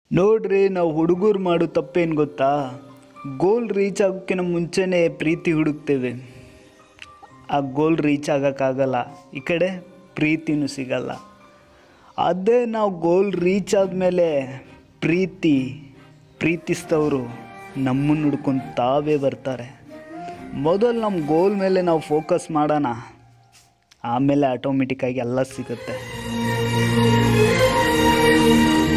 ನೋಡ್ರಿ, ನಾವು ಹುಡುಗರು ಮಾಡೋ ತಪ್ಪೇನು ಗೊತ್ತಾ? ಗೋಲ್ ರೀಚ್ ಆಗೋಕ್ಕಿಂತ ಮುಂಚೆನೇ ಪ್ರೀತಿ ಹುಡುಕ್ತೇವೆ. ಆ ಗೋಲ್ ರೀಚ್ ಆಗೋಕ್ಕಾಗಲ್ಲ, ಈ ಕಡೆ ಪ್ರೀತಿನೂ ಸಿಗಲ್ಲ. ಅದೇ ನಾವು ಗೋಲ್ ರೀಚ್ ಆದಮೇಲೆ ಪ್ರೀತಿಸಿದವರು ನಮ್ಮನ್ನು ಹುಡ್ಕೊಂಡು ತಾವೇ ಬರ್ತಾರೆ. ಮೊದಲು ನಮ್ಮ ಗೋಲ್ ಮೇಲೆ ನಾವು ಫೋಕಸ್ ಮಾಡೋಣ, ಆಮೇಲೆ ಆಟೋಮೆಟಿಕ್ಕಾಗಿ ಎಲ್ಲ ಸಿಗುತ್ತೆ.